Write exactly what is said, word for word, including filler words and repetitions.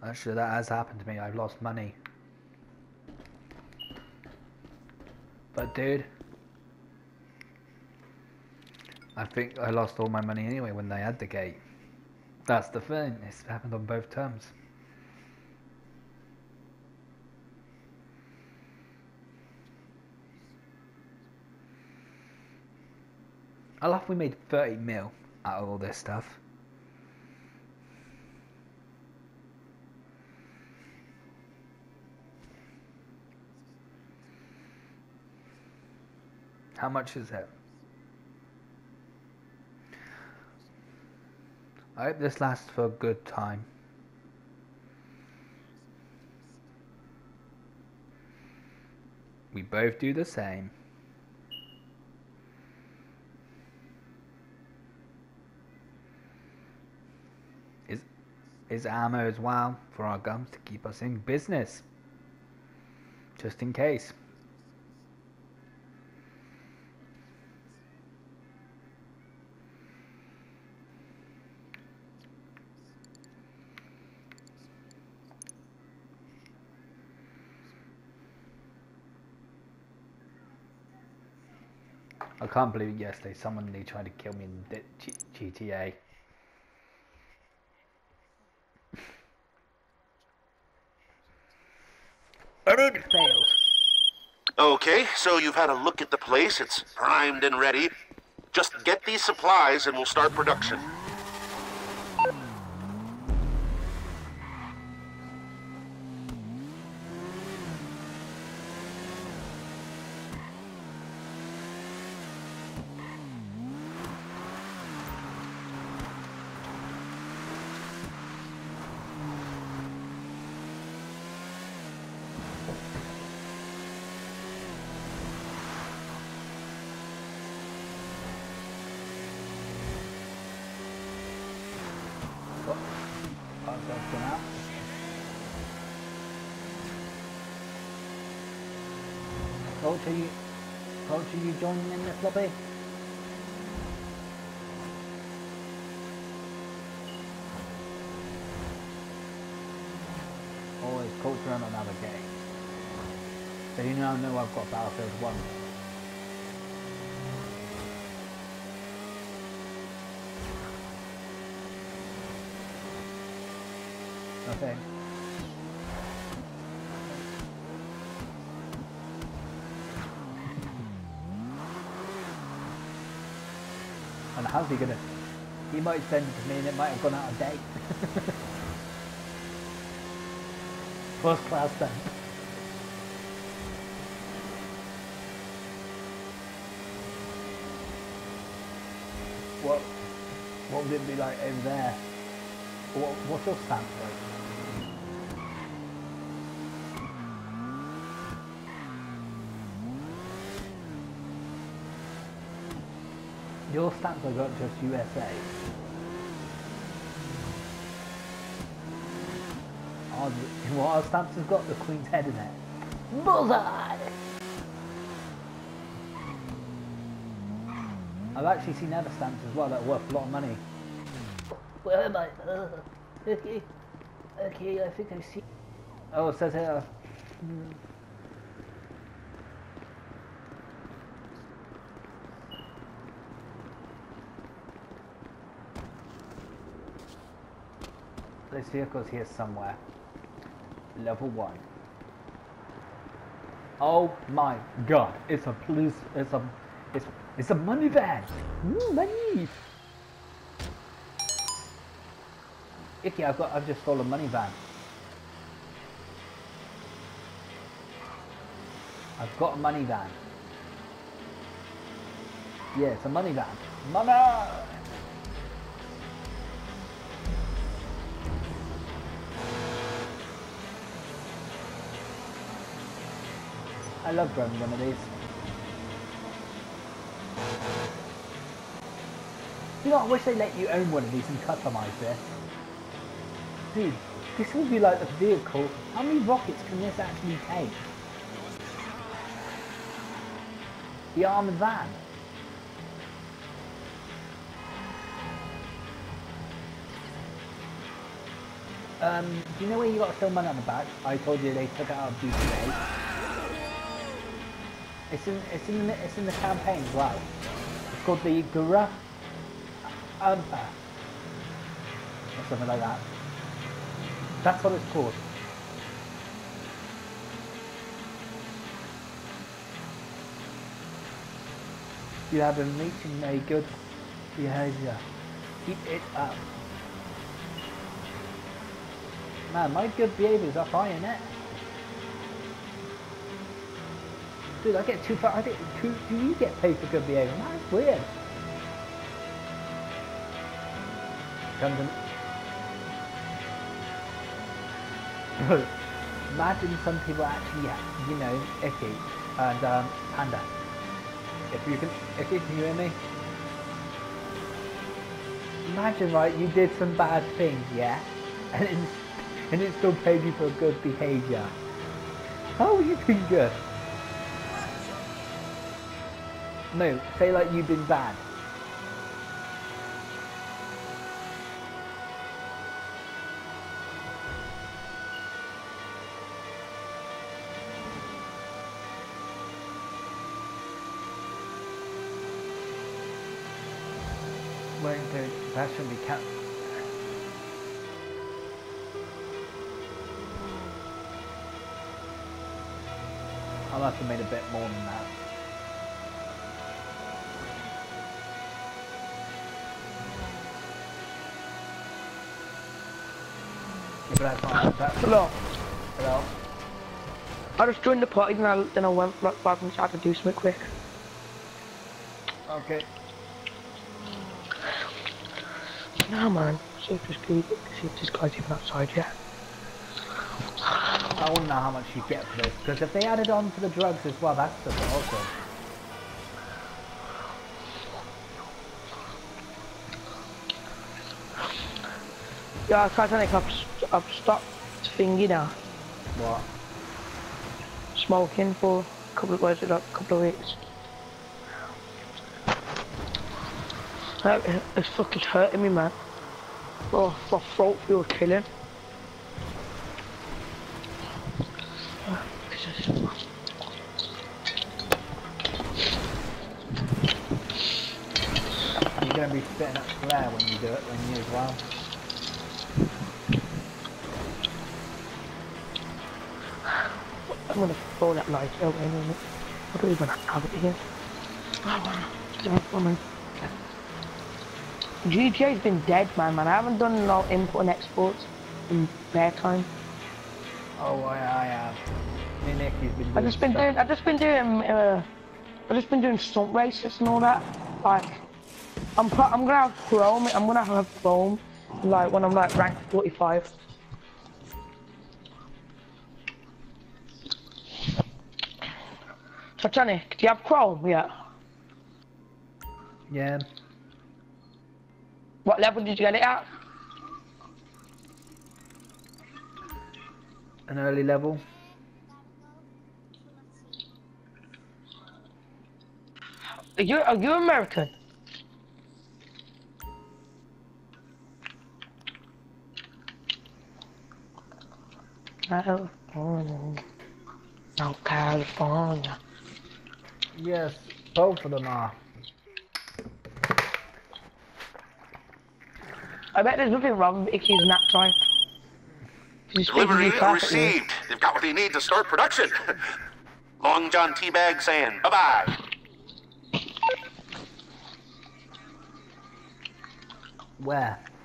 Actually, that has happened to me. I've lost money. But dude, I think I lost all my money anyway when they had the gate. That's the thing. It's happened on both terms. I love we made thirty mil out of all this stuff. How much is it? I hope this lasts for a good time. We both do the same. Is is ammo as well for our guns to keep us in business. Just in case. I can't believe yesterday someone nearly tried to kill me in G T A. And it failed. Okay, so you've had a look at the place. It's primed and ready. Just get these supplies and we'll start production. Coach, are you, Coach, are you joining in this lobby? Or is Coach on another game? So you now know I've got Battlefield one. Okay. And how's he gonna? He might send it to me and it might have gone out of date. First class then. What? What would it be like over there? What? What's your stamp like? Your stamps I got just U S A. Our, well, our stamps have got the Queen's head in it. Bullseye! I've actually seen other stamps as well that are worth a lot of money. Where am I? Uh, okay. Okay, I think I see. Oh, it says here. Hmm. This vehicle's here somewhere. Level one. Oh my god! It's a police. It's a. It's. It's a money van. Ooh, money. Icky, I've got. I've just stolen a money van. I've got a money van. Yeah, it's a money van. Money. I love driving one of these. You know, I wish they let you own one of these and customize this. Dude, this would be like the vehicle. How many rockets can this actually take? The armored van. Um, do you know where you got so money on the back? I told you they took it out of B T A. It's in, it's in, the, it's in the campaign as well. It's called the Gura Umpa, or something like that. That's what it's called. You have been reaching a good behavior. Keep it up. Man, my good behavior's up high in it. Dude, I get too far. I get too. Do you get paid for good behavior? Man, that's weird. Comes in. Imagine some people actually, you know, Icky and um, Panda. If you can, Icky, can you hear me? Imagine, right, you did some bad things, yeah, and it's, and it still paid you for good behaviour. How are you doing good? No, say like you've been bad. Won't do, that should be cat. I must have made a bit more than that. But that's not, that's Hello. Hello. I just joined the party and I, then I went for like five minutes. I had to do something quick. Okay. Nah, man. See if this guy, see if this guy's even outside yet. I wouldn't know how much you get for this, because if they added on to the drugs as well, that's just awesome. Yeah, Titanic, I've, I've stopped thingy now. What? Smoking for a couple of like, a couple of weeks. Like, it's fucking hurting me, man. Oh, my throat feels killing. You're going to be spitting up glare when you do it, when you as well. I'm gonna throw that light away in a minute. I don't even have it here. Oh, man. G T A's been dead, man, man. I haven't done no import and exports in bare time. Oh, I, I have. Me and Nicky's been doing I just been stuff. doing, I just been doing, uh, I just been doing stunt races and all that. Like, I'm, pro I'm gonna have Chrome. I'm gonna have Chrome, like when I'm like ranked forty-five. Titanic, do you have Chrome yet? Yeah. What level did you get it at? An early level. Are you, are you American? California. No, California. Yes, both of them are. I bet there's nothing wrong with Icky's nap time. Delivery received. They've got what they need to start production. Long John Teabag saying bye-bye. Where?